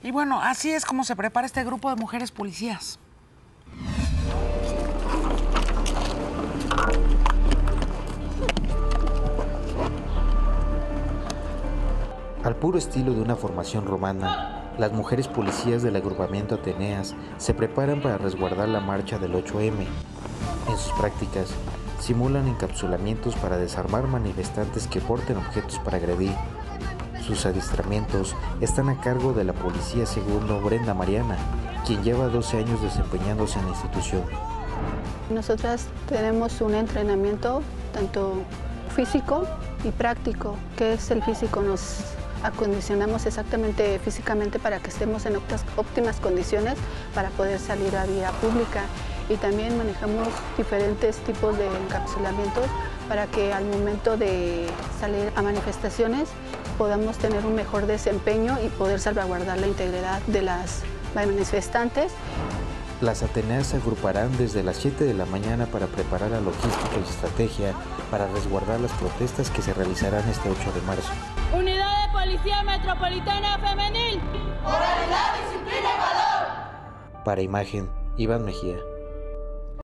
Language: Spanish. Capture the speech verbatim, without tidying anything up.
Y bueno, así es como se prepara este grupo de mujeres policías. Al puro estilo de una formación romana, las mujeres policías del agrupamiento Ateneas se preparan para resguardar la marcha del ocho eme. En sus prácticas, simulan encapsulamientos para desarmar manifestantes que porten objetos para agredir. Sus adiestramientos están a cargo de la Policía Segundo Brenda Mariana, quien lleva doce años desempeñándose en la institución. Nosotras tenemos un entrenamiento tanto físico y práctico. ¿Qué es el físico? Nos acondicionamos exactamente físicamente para que estemos en óptimas condiciones para poder salir a vía pública, y también manejamos diferentes tipos de encapsulamientos para que al momento de salir a manifestaciones podamos tener un mejor desempeño y poder salvaguardar la integridad de las manifestantes. Las Ateneas se agruparán desde las siete de la mañana para preparar la logística y estrategia para resguardar las protestas que se realizarán este ocho de marzo. Unidad de Policía Metropolitana Femenil. Moralidad, disciplina y valor. Para Imagen, Iván Mejía.